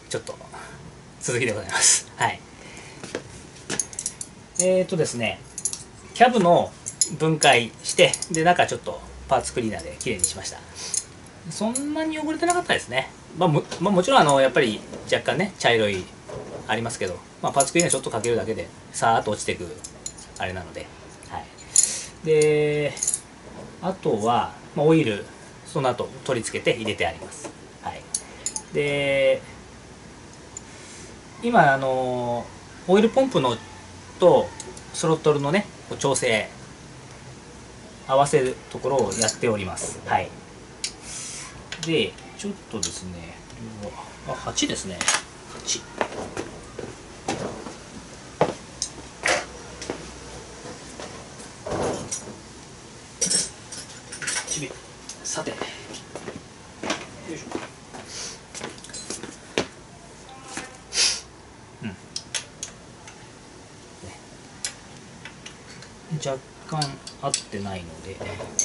ちょっと続きでございます。はい。ですね、キャブの分解して、で、中ちょっとパーツクリーナーできれいにしました。そんなに汚れてなかったですね。もちろんやっぱり若干ね、茶色いありますけど、パーツクリーナーちょっとかけるだけで、さーっと落ちていく、あれなので。はい。で、あとは、オイル、その後取り付けて入れてあります。はい。で、今、オイルポンプのとスロットルのね、調整、合わせるところをやっております。はい。で、ちょっとですね、8ですね。8。さて、よいしょ。若干合ってないので、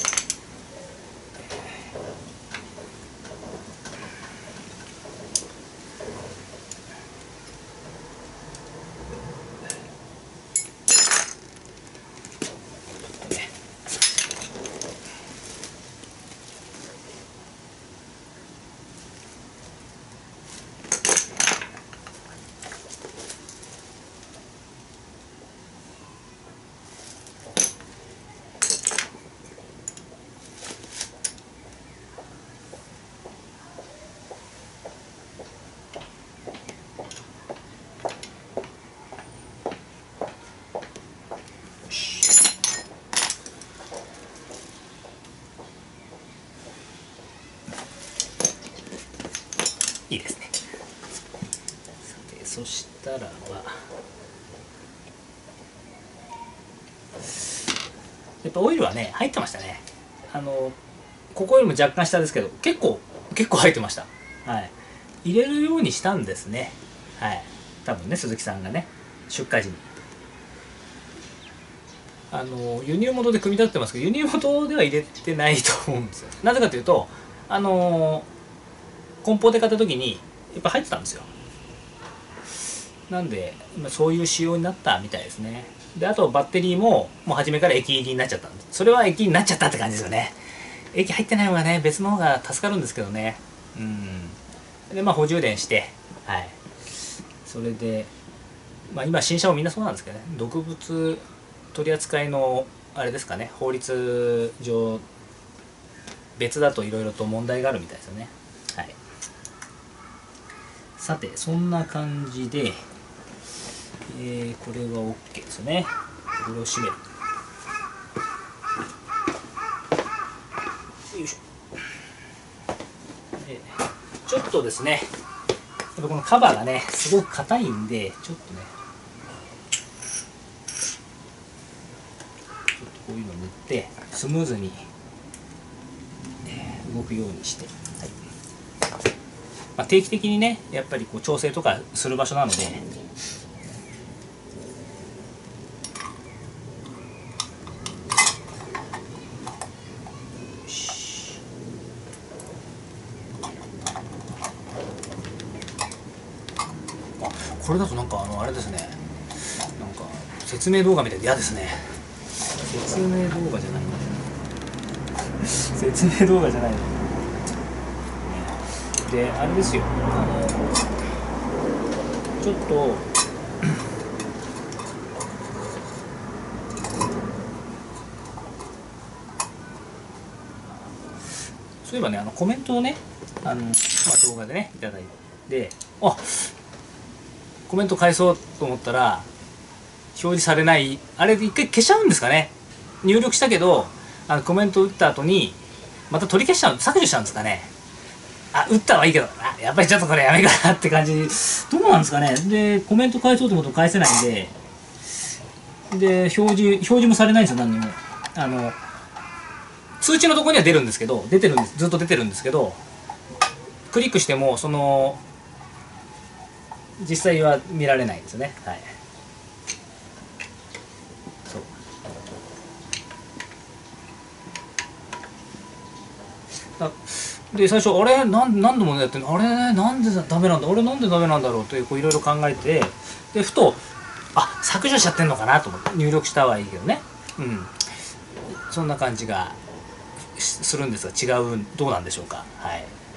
いいですね。さて、そしたらば、やっぱオイルはね、入ってましたね。ここよりも若干下ですけど、結構入ってました。はい。入れるようにしたんですね。はい。多分ね、鈴木さんがね、出荷時に。輸入元で組み立ててますけど、輸入元では入れてないと思うんですよ。なぜかというと、梱包で買った時に、やっぱ入ってたんですよ。なんで、そういう仕様になったみたいですね。で、あとバッテリーも、もう初めから液入りになっちゃったんです。それは液になっちゃったって感じですよね。液入ってない方がね、別の方が助かるんですけどね。で、補充電して、はい。それで、今新車もみんなそうなんですけどね、毒物取り扱いの、あれですかね、法律上、別だといろいろと問題があるみたいですよね。はい。さて、そんな感じで、これは OK ですね。これを閉める。よいしょ。ちょっとですね、やっぱこのカバーがね、すごく硬いんで、ちょっとね、ちょっとこういうのを塗って、スムーズに動くようにして、はい。定期的にね、やっぱりこう調整とかする場所なので、これだとなんかあれですね、なんか説明動画みたいで嫌ですね。説明動画じゃない説明動画じゃないで、あれですよ、ちょっとそういえばね、コメントをね、動画でねいただいて、コメント返そうと思ったら表示されない、あれ一回消しちゃうんですかね。入力したけどコメント打った後にまた取り消しちゃう、削除しちゃうんですかね。打ったはいいけどな、やっぱりちょっとこれやめかなって感じ。どうなんですかね。でコメント返そうと思っても返せないんで、表示もされないんですよ。何にも通知のところには出るんですけど、出てるんです、ずっと出てるんですけど、クリックしても実際は見られないんですね。はい。そうで最初あれ何度もやってる、あれなんでダメなんだ、俺なんでダメなんだろうといろいろ考えて、でふと削除しちゃってんのかなと思って入力したはいいけどね、そんな感じがするんですが、どうなんでしょうか。はい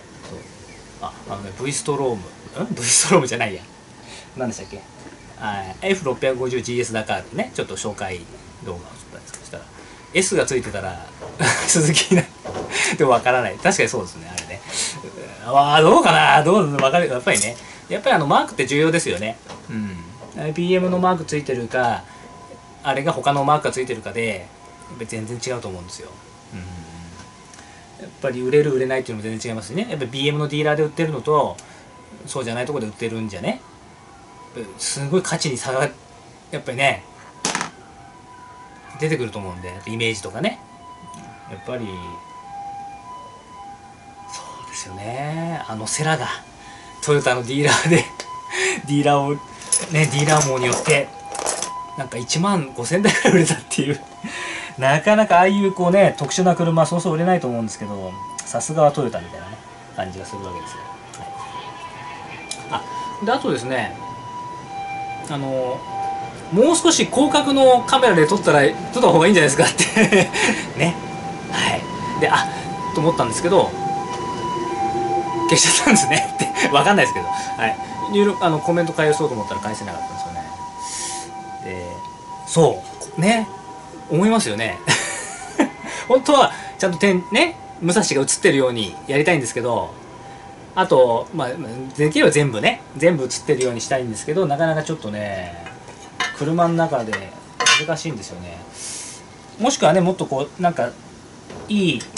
。V ストローム、V ストロームじゃないや、何でしたっけ、F650GS ダカールね、ちょっと紹介動画を撮ったんですけど、そしたら S がついてたら鈴木なでもわからない。確かにそうですね、あれね。どうかな、どうわかる。やっぱりね、マークって重要ですよね。PM のマークついてるか、あれが他のマークがついてるかでやっぱり全然違うと思うんですよ。やっぱり売れる売れないっていうのも全然違いますしね。やっぱり BM のディーラーで売ってるのとそうじゃないところで売ってるんじゃね、すごい価値に差がやっぱりね出てくると思うんで、イメージとかね、やっぱりそうですよね。セラがトヨタのディーラーでディーラーをね、ディーラー網によってなんか1万5000台ぐらい売れたっていうなかなかああいうこうね特殊な車そうそう売れないと思うんですけど、さすがはトヨタみたいなね感じがするわけですよ。であとですね、もう少し広角のカメラで撮った方がいいんじゃないですかってね、はいでと思ったんですけど消しちゃったんですねってわかんないですけど、いろいろコメント返そうと思ったら返せなかったんですよね。でそうね、思いますよね本当はちゃんと武蔵が映ってるようにやりたいんですけど、あとできれば全部映ってるようにしたいんですけど、なかなかちょっとね車の中で難しいんですよね。もしくはねもっとこうなんかいい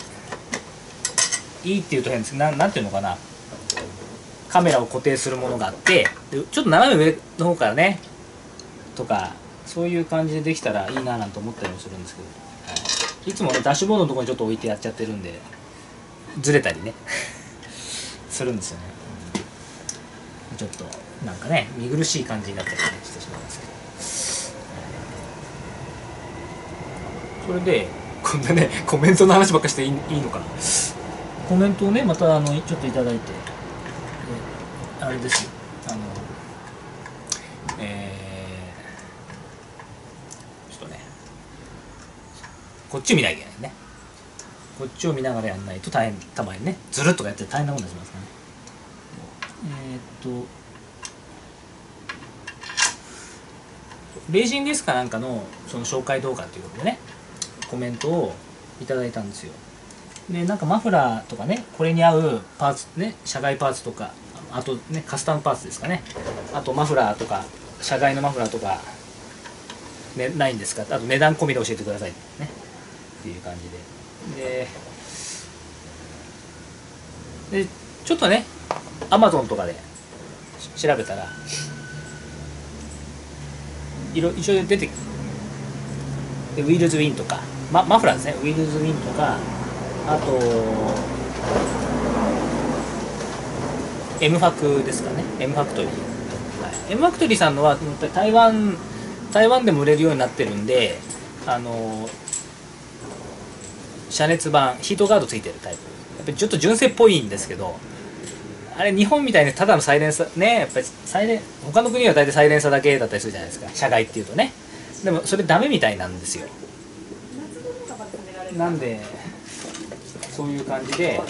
っていうと変ですけど、なんていうのかな、カメラを固定するものがあって、でちょっと斜め上の方からねとかそういう感じでできたらいいななんて思ったりもするんですけど、いつもねダッシュボードのところにちょっと置いてやっちゃってるんでずれたりねするんですよね。ちょっとなんかね見苦しい感じになったりしてしまいますけど、それでこんなねコメントの話ばっかしていいのかな。コメントをねまたちょっといただいて、あれですよ、ちょっとねこっちを見なきゃいけないね。こっちを見ながらやんないと大変、たまにねずるっとかやって大変なことになりますからね。レーシングレースかなんかのその紹介動画ということでねコメントをいただいたんですよ。でなんかマフラーとかね、これに合うパーツね、車外パーツとか、あとねカスタムパーツですかね、あとマフラーとか車外のマフラーとか、ね、ないんですか、あと値段込みで教えてくださいねっていう感じでちょっとね Amazon とかで調べたら一応出てきて、ウィールズウィンとか、マフラーですね、ウィールズウィンとか、あと M ファクですかね、 M ファクトリー、M ファクトリーさんのは台湾でも売れるようになってるんで、遮熱板ヒートガードついてるタイプ、やっぱりちょっと純正っぽいんですけど、あれ日本みたいにただのサイレンサーね、やっぱり他の国は大体サイレンサーだけだったりするじゃないですか、車外っていうとね。でもそれダメみたいなんですよ。なんでそういう感じで、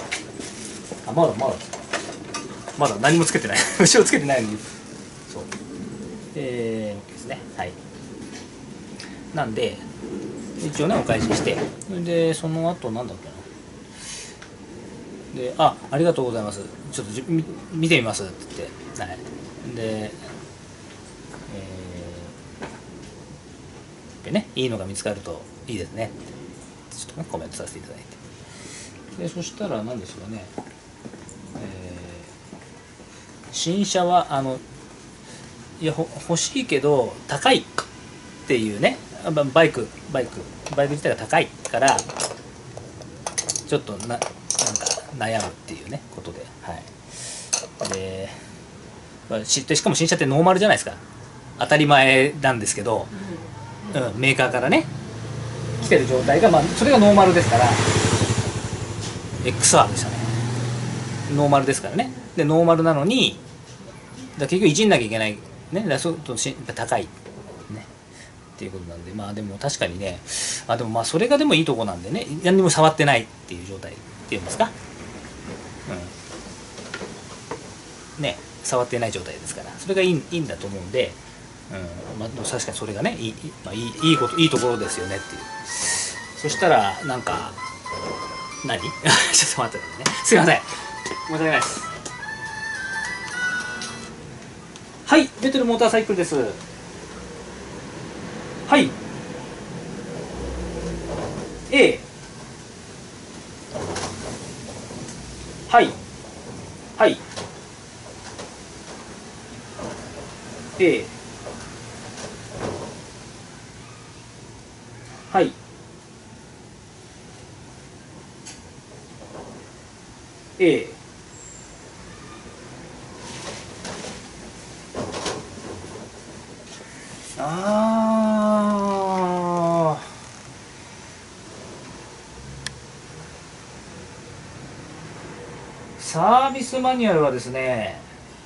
まだ何もつけてない後ろつけてないのに、そうですね。はい、なんで一応ねお返しして、でその後なんだっけな、でありがとうございます、ちょっと見てみますって言って、はい、でね、いいのが見つかるといいですねってちょっとねコメントさせていただいて、でそしたら何でしょうね、新車はいや欲しいけど高いっていうね、バイク自体が高いからちょっとなんか悩むっていうねことで、はい、しかも新車ってノーマルじゃないですか、当たり前なんですけど、メーカーからね来てる状態が、それがノーマルですから XR でしたね。 ノーマルですからね。でノーマルなのに結局いじんなきゃいけないね。だそうと高いねっていうことなんで、まあでも確かにね、でもまあそれがでもいいとこなんでね、何にも触ってないっていう状態っていうんですか、ね、触ってない状態ですから、それがいいんだと思うんで、まあ、確かにそれがね、まあ、いいところですよねっていう。そしたらなんか何ちょっと待ってくださいね、すいません、申し訳ないです。はい、ベトルモーターサイクルです。はい、 A、 はい、はい、 A、 はい、 A、 あー、サービスマニュアルはですね、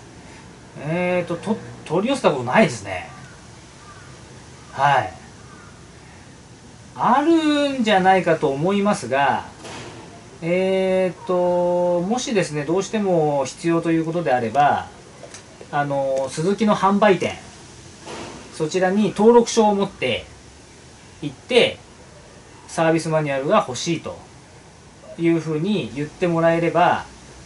取り寄せたことないですね。はい。あるんじゃないかと思いますが、もしですね、どうしても必要ということであれば、スズキの販売店、そちらに登録書を持って行って、サービスマニュアルが欲しいというふうに言ってもらえれば、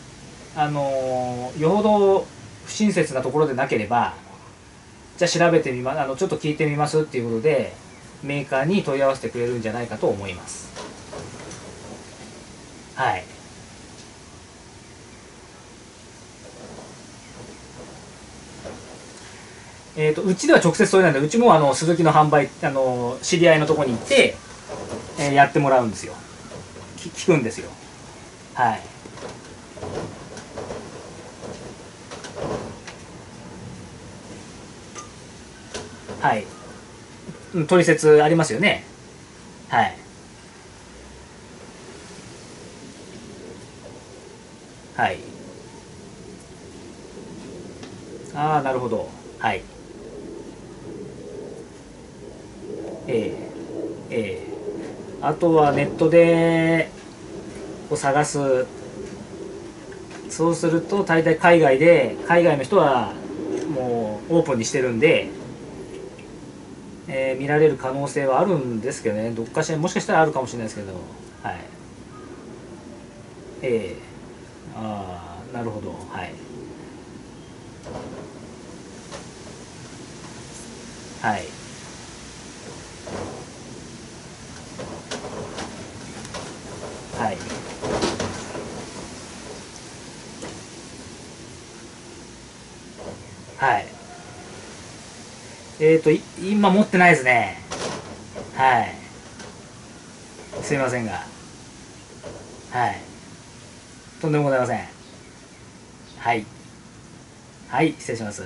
よほど不親切なところでなければ、じゃあ調べてみま、ちょっと聞いてみますっていうことで、メーカーに問い合わせてくれるんじゃないかと思います。はい。うちでは直接それなんで、うちもスズキの販売、知り合いのところに行って、やってもらうんですよ。聞くんですよ。はい。はい。取説ありますよね。はい。はい。ああ、なるほど。はい。ええええ、あとはネットで探す。そうすると大体海外の人はもうオープンにしてるんで、見られる可能性はあるんですけどね。どっかしらもしかしたらあるかもしれないですけど。はい。ええ、ああ、なるほど。はい。はい。はい。はい。今持ってないですね。はい。すいませんが。はい。とんでもございません。はい。はい、失礼します。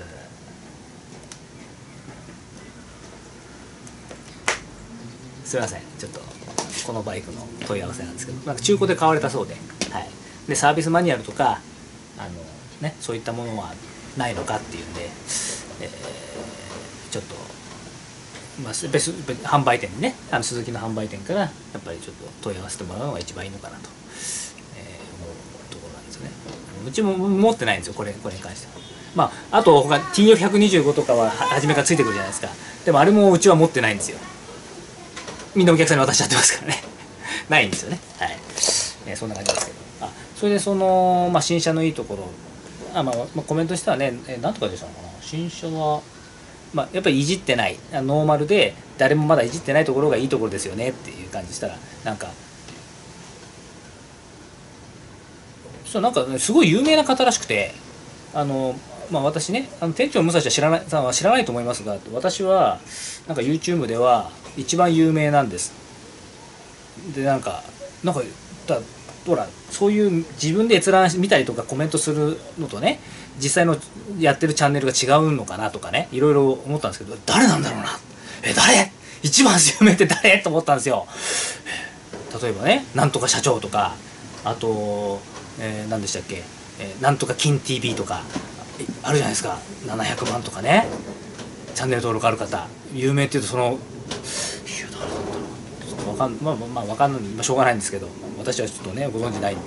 すいません。ちょっと、このバイクの問い合わせなんですけど、なんか中古で買われたそうで、はい。で、サービスマニュアルとか、そういったものはないのかっていうんで、ちょっと、まあ、販売店にね、スズキの販売店からやっぱりちょっと問い合わせてもらうのが一番いいのかなと、思うところなんですよね。うちも持ってないんですよ、これに関しては。まあ、あと他 TF125 とかは初めからついてくるじゃないですか。でもあれもうちは持ってないんですよ。みんなお客さんに渡しちゃってますからね。ないんですよね。はい。そんな感じですけど。それでまあ、新車のいいところ、コメントとしてはね、なんとかでしたのかな。新車は、まあ、やっぱりいじってない、ノーマルで誰もまだいじってないところがいいところですよねっていう感じしたら、なんか、なんか、ね、すごい有名な方らしくて、まあ、私ね、店長武蔵はさんは知らないと思いますが、私はなんか YouTube では一番有名なんです。で、なんかだほら、そういう自分で閲覧見たりとかコメントするのとね、実際のやってるチャンネルが違うのかなとかね、いろいろ思ったんですけど、誰なんだろうな、誰、一番有名って誰と思ったんですよ。例えばね、なんとか社長とか、あと、何でしたっけ、 なんとか金 TV とかあるじゃないですか。700万とかね、チャンネル登録ある方、有名っていうとその、いや誰なんだろう、ちょっとわかん、まあわかんない、まあ、しょうがないんですけど、私はちょっとねご存知ない。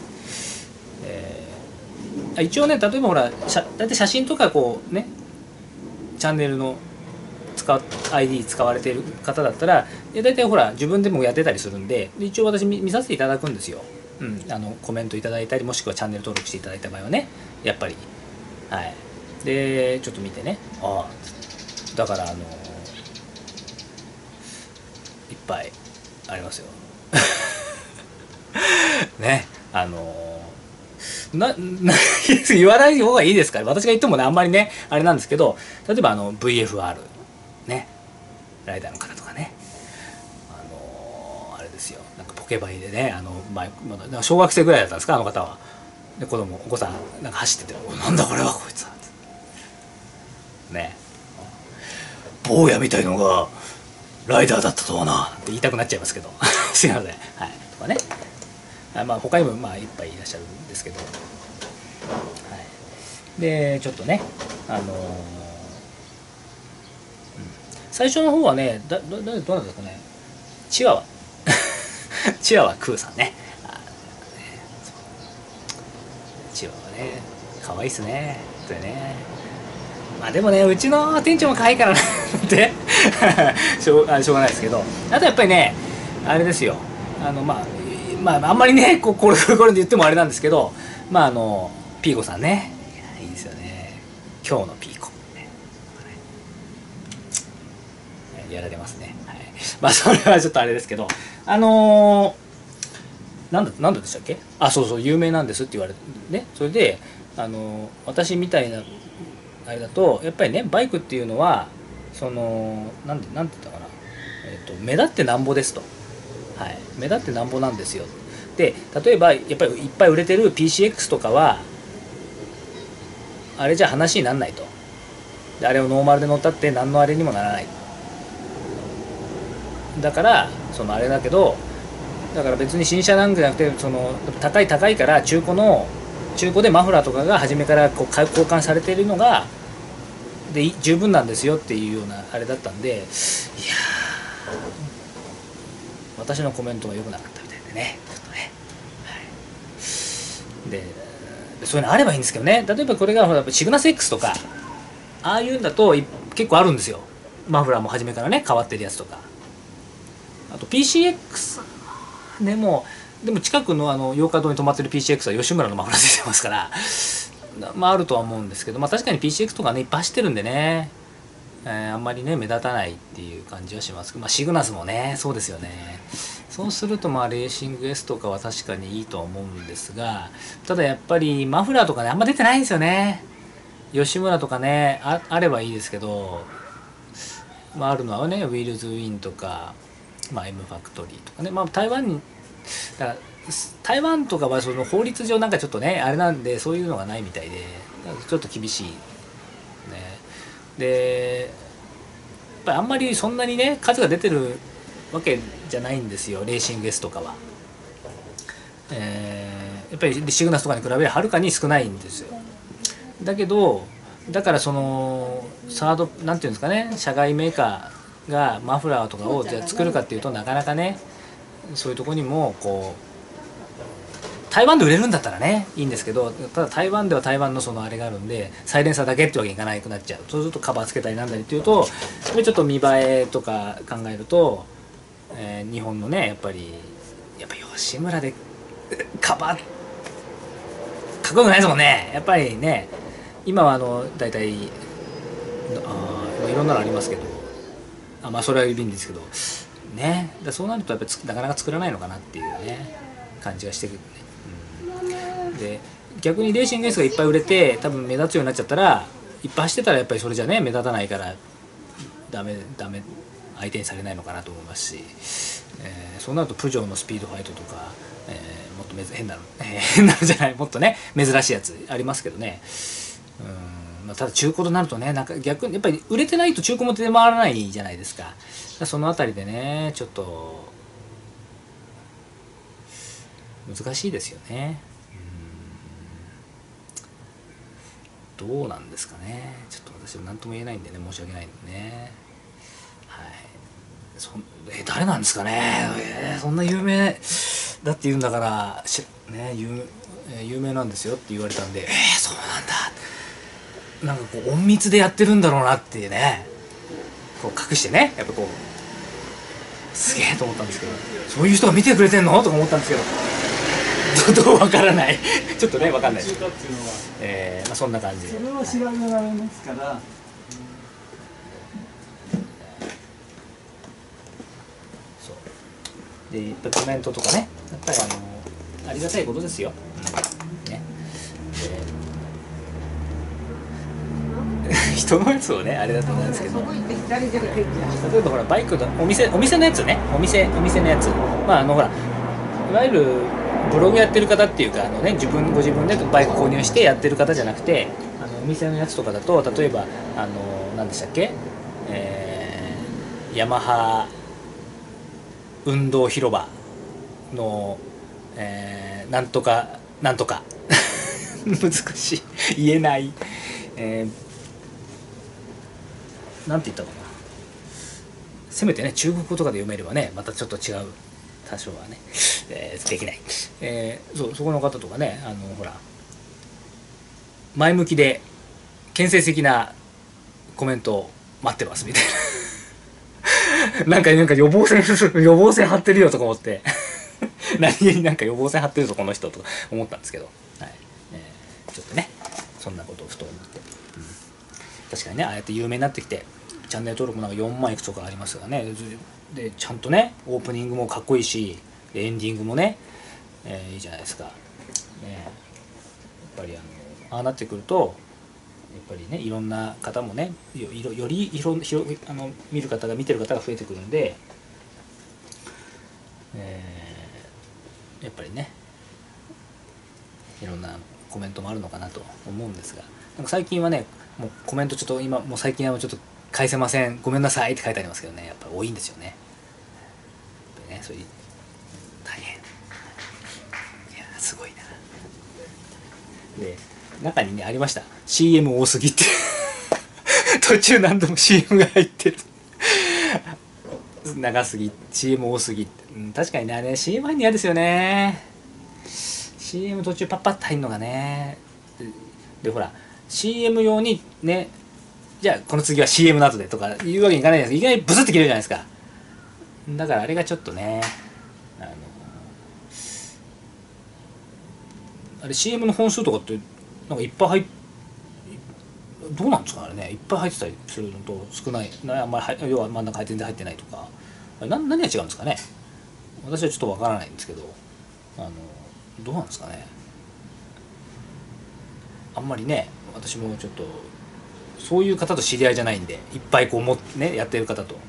一応ね、例えばほらだいたい写真とかこうね、チャンネルのID 使われている方だったら大体ほら自分でもやってたりするんで、一応私見させていただくんですよ。コメントいただいたり、もしくはチャンネル登録していただいた場合はね、やっぱりはいでちょっと見てね、だからいっぱいありますよね。言わない方がいいですから、私が言ってもねあんまりねあれなんですけど、例えばVFR ね、ライダーの方とかね、あれですよ、なんかポケバイでね、まだ小学生ぐらいだったんですか、あの方は。でお子さんなんか走ってて「なんだこれはこいつは」ね、坊やみたいのがライダーだったとはなって言いたくなっちゃいますけどすいません、はい、とかね、まあ他にもまあいっぱいいらっしゃるんですけど、はい、でちょっとね最初の方はねどうなんですかね、チワワチワワクーさんね、チワワね可愛いっすねってね。まあでもね、うちの店長も可愛いからなってしょうがないですけど、あとやっぱりねあれですよ、まああんまりねこれで言ってもあれなんですけど、まあピーコさんね、いいですよね、今日のピーコ、ね、やられますね、はい、まあそれはちょっとあれですけど、なんだでしたっけ、そう有名なんですって言われてね。それで私みたいなあれだとやっぱりね、バイクっていうのはそのなんて言ったかな、目立ってなんぼですと、はい、目立ってなんぼなんですよ。で例えばやっぱりいっぱい売れてる PCX とかはあれじゃ話にならないと。であれをノーマルで乗ったって何のあれにもならない。だからあれだけど、だから別に新車なんじゃなくて、高いから中古でマフラーとかが初めからこう交換されているのがで十分なんですよっていうようなあれだったんで、いや私のコメントが良くなかったみたいでね、ちょっとね、はい、でそういうのあればいいんですけどね。例えばこれがシグナス X とかああいうんだと結構あるんですよ。マフラーも初めからね変わってるやつとか、あと PCX でも近くの洋華堂に泊まってる PCX は吉村のマフラー出てますから、まああるとは思うんですけど、まあ確かに PCX とかねいっぱい走ってるんでね、あんまりね目立たないっていう感じはしますけど、まあシグナスもねそうですよね。そうするとまあレーシング S とかは確かにいいとは思うんですが、ただやっぱりマフラーとかねあんま出てないんですよね。吉村とかねあればいいですけど、まああるのはねウィルズウィンとか、まあ M ファクトリーとかね、まあ台湾にだから台湾とかはその法律上なんかちょっとねあれなんでそういうのがないみたいでちょっと厳しいね。でやっぱりあんまりそんなにね数が出てるわけじゃないんですよ、レーシング S とかは。やっぱりシグナスとかに比べればはるかに少ないんですよ。だけどだからサードなんていうんですかね、社外メーカーがマフラーとかをじゃあ作るかっていうとなかなかね、そういうとこにもこう台湾で売れるんだったらねいいんですけど、ただ台湾では台湾のあれがあるんでサイレンサーだけってわけにいかなくなっちゃう。そうするとカバーつけたりなんだりっていうとちょっと見栄えとか考えると、日本のねやっぱ吉村でカバーかっこよくないですもんねやっぱりね。今は大体いろんなのありますけど、まあそれはいいんですけどね。そうなるとやっぱりなかなか作らないのかなっていうね感じがしてくるね。で逆にレーシング S がいっぱい売れて多分目立つようになっちゃったら、いっぱい走ってたらやっぱりそれじゃね目立たないからダメ相手にされないのかなと思いますし、そうなるとプジョーのスピードファイトとか、もっと変なのじゃない、もっとね珍しいやつありますけどね。まあ、ただ中古となるとねなんか逆にやっぱり売れてないと中古も出回らないじゃないですか。そのあたりでねちょっと難しいですよね。 どうなんですかね。ちょっと私も何とも言えないんでね、申し訳ないんでね。はい。誰なんですかね。そんな有名だって言うんだからね、有名なんですよって言われたんで、そうなんだ、なんかこう隠密でやってるんだろうなっていうね、こう隠してね、やっぱこうすげえと思ったんですけど、そういう人が見てくれてんのとか思ったんですけど、どうわからないちょっとね、わかんないです。まあそんな感じで。 それは調べられますから。 そうで、やっぱコメントとかね、やっぱりありがたいことですよ。ね。人のやつをね、あれだと思うんですけど、例えばほらバイクのお店のやつね、お店のやつ、まあほらいわゆるブログやってる方っていうかね、ご自分でバイク購入してやってる方じゃなくて、お店のやつとかだと、例えば何でしたっけ、ヤマハ運動広場の、なんとか難しい言えない、なんて言ったかな、せめてね中国語とかで読めればね、またちょっと違う、多少はね、できない、そこの方とかね、ほら前向きで建設的なコメントを待ってますみたいななんか予防線張ってるよとか思って何気になんか予防線張ってるぞこの人と思ったんですけど、はい、ちょっとねそんなことをふと思って、確かにね、ああやって有名になってきてチャンネル登録もなんか4万いくつとかありますがね、でちゃんとねオープニングもかっこいいし、エンディングもね、いいじゃないですか、ね、やっぱりああなってくるとやっぱりね、いろんな方もね、より見る方が見てる方が増えてくるんで、やっぱりねいろんなコメントもあるのかなと思うんですが、なんか最近はねもうコメントちょっと今もう最近はちょっと返せません、ごめんなさいって書いてありますけどね、やっぱり多いんですよね。やっぱりね、そういう大変、いやすごいな。で中にねありました、 CM 多すぎって途中何度も CM が入ってる長すぎ CM 多すぎって、確かにねあれ CM 入んの嫌ですよね。 CM 途中パッパッと入んのがね、でほら CM 用にね、じゃあこの次は CM の後でとか言うわけにいかないじゃないですか。いきなりブスって切れるじゃないですか。だからあれがちょっとね、あれ CM の本数とかってなんかいっぱいどうなんですかあれね、いっぱい入ってたりするのと少ない、あんまり要は真ん中全然入ってないとか、何が違うんですかね。私はちょっとわからないんですけど、どうなんですかね。あんまりね私もちょっとそういう方と知り合いじゃないんで、いっぱいこうねやってる方と、どう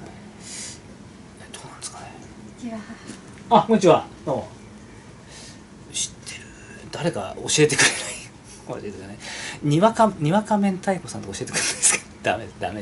なんですかね。あ、こんにちは。どうも。知ってる、誰か教えてくれないこれですよね。にわか明太子さんと教えてくれないですか。ダメです、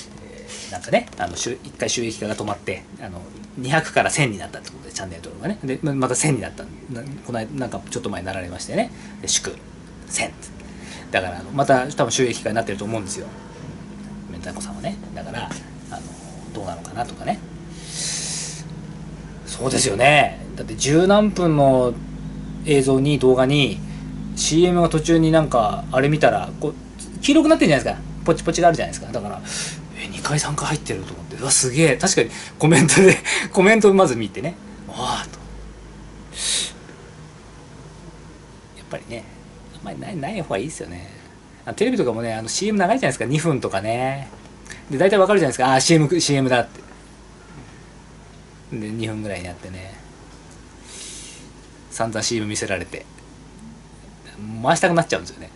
なんかね1回収益化が止まって200から1000になったってことで、チャンネル登録がね、でまた1000になった、この間なんかちょっと前になられましてね、で祝1000だからまた多分収益化になってると思うんですよ、明太子さんはね。だからどうなのかなとかね。そうですよね。だって十何分の映像に動画に CM が途中になんかあれ見たらこう黄色くなってるじゃないですか、ポチポチがあるじゃないですか。だから2回3回入ってると思って、うわすげえ、確かにコメントをまず見てね、わあと、やっぱりねあんまりない方がいいですよね。テレビとかもねCM 長いじゃないですか、2分とかね。で大体わかるじゃないですか、あ CM だって。で2分ぐらいにやってね、散々 CM 見せられて回したくなっちゃうんですよね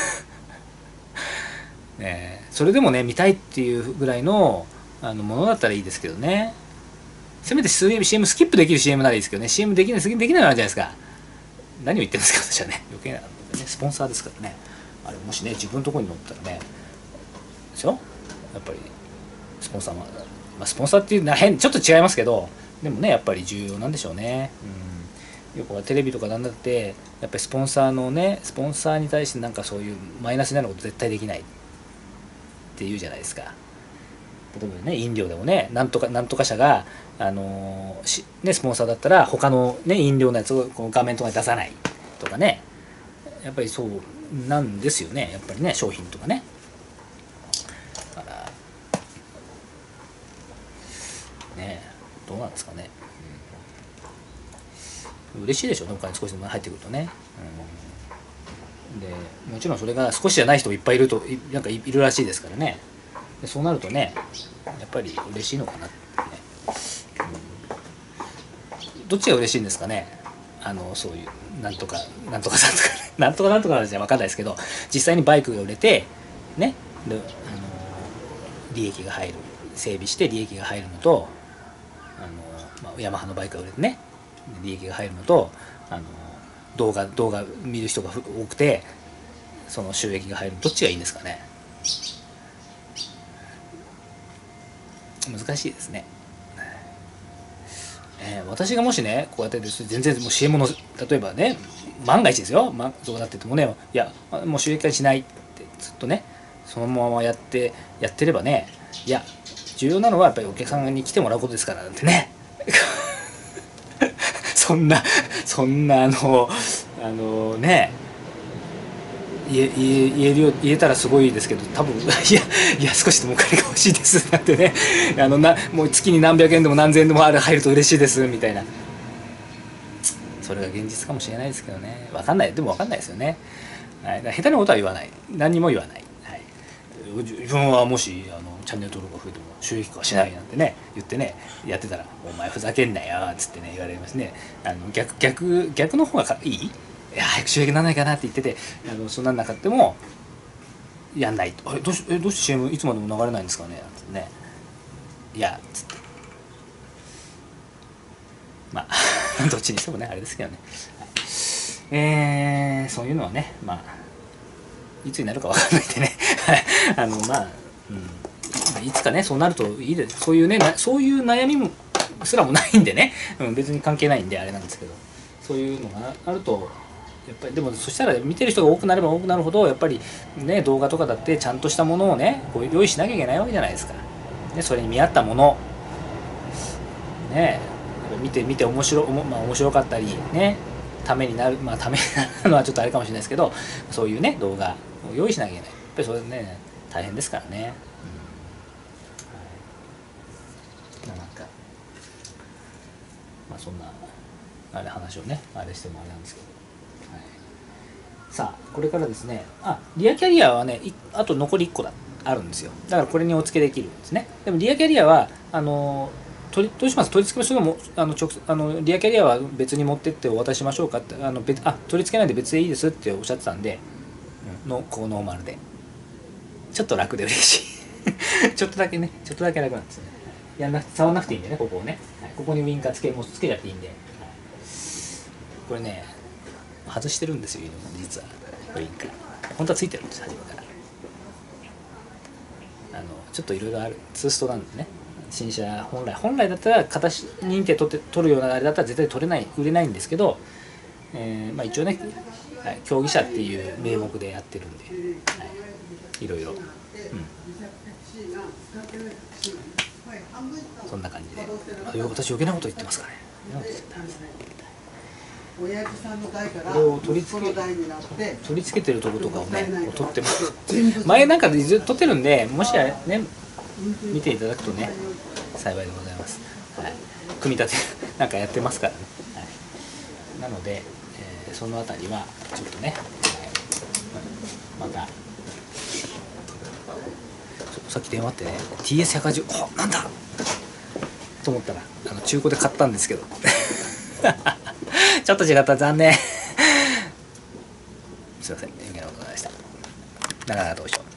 ね、それでもね見たいっていうぐらいのものだったらいいですけどね。せめて CM スキップできる CM ならいいですけどね、 CM できないのあるじゃないですか。何を言ってるんですか私はね、余計なのでね、スポンサーですからね。あれもしね自分のところに乗ったらねですよ、やっぱりスポンサーも、スポンサーっていうのはちょっと違いますけど、でもねやっぱり重要なんでしょうね。 よくテレビとかなんだってやっぱりスポンサーに対してなんかそういうマイナスになること絶対できないって言うじゃないですか。例えばね、飲料でもね、なんとか社がスポンサーだったら他のね飲料のやつをこの画面とかに出さないとかね、やっぱりそうなんですよね、やっぱりね、商品とかね。だからね、どうなんですかね。嬉しいでしょうね、お金少しでも入ってくるとね。でもちろんそれが少しじゃない人もいっぱいいるとなんかいるらしいですからね。でそうなるとね、やっぱり嬉しいのかなってね、どっちが嬉しいんですかね。そういうなんとかなんとかなんとかなんとかじゃ分かんないですけど、実際にバイクが売れてね、で利益が入る、整備して利益が入るのと、ヤマハのバイクが売れてね利益が入るのと、動画見る人が多くてその収益が入る、どっちがいいんですかね。難しいですね。私がもしねこうやって全然もう CM の例えばね万が一ですよ、そうなっててもね、いやもう収益化しないってずっとねそのままやってればね、いや重要なのはやっぱりお客さんに来てもらうことですからなんてねそんなね言えたらすごいですけど、多分いや少しでもお金が欲しいですなんてねもう月に何百円でも何千円でも入ると嬉しいですみたいな、それが現実かもしれないですけどね、分かんない、でも分かんないですよね。はい、下手なことは言わない、何にも言わない、はい、自分はもしチャンネル登録が増えても収益化はしないなんてね言ってねやってたら「お前ふざけんなよ」っつってね言われますね。逆の方がいい、いや早く収益にならないかなって言っててそんなんなかってもやんないと「どうして CM いつまでも流れないんですかね」なんてね、いやっつって、まあどっちにしてもねあれですけどね、そういうのはねいつになるか分かんないんでねいつかねそうなるといいです。そういう悩みもすらもないんでね、別に関係ないんであれなんですけど、そういうのがあるとやっぱり、でもそしたら見てる人が多くなれば多くなるほどやっぱりね動画とかだってちゃんとしたものをねこう用意しなきゃいけないわけじゃないですか。でそれに見合ったものね見て面白かったりね、ためになるためになるのはちょっとあれかもしれないですけど、そういうね動画を用意しなきゃいけない。やっぱりそれね大変ですからね。なんかそんな話をねあれしてもあれなんですけど、さあこれからですね、リアキャリアはねあと残り1個あるんですよ。だからこれにお付けできるんですね。でもリアキャリアはどうします？取り付けましょうもリアキャリアは別に持ってってお渡ししましょうかって取り付けないで別でいいですっておっしゃってたんで、ノーマルでちょっと楽で嬉しいちょっとだけ楽なんですね。触んなくていいんでね、ここをね、ここにウインカーつけちゃっていいんで、これね外してるんですよ実は。ウインカー本当はついてるんです初めから。ちょっといろいろあるツーストなんでね、新車本来だったら形認定取るようなあれだったら絶対売れないんですけど、一応ね、競技者っていう名目でやってるんで、いろいろ、そんな感じで、私余計なこと言ってますかね。 親父さんの代からこれを取り付けてるとことかをね撮ってます前なんかでずっと撮ってるんで、もしね見ていただくとね幸いでございます。組み立てなんかやってますからね。なので、そのあたりはちょっとね、またさっき電話ってね TS180 なんだと思ったら中古で買ったんですけどちょっと違った、残念すいません、余計なことございました。なかなかどうしよう。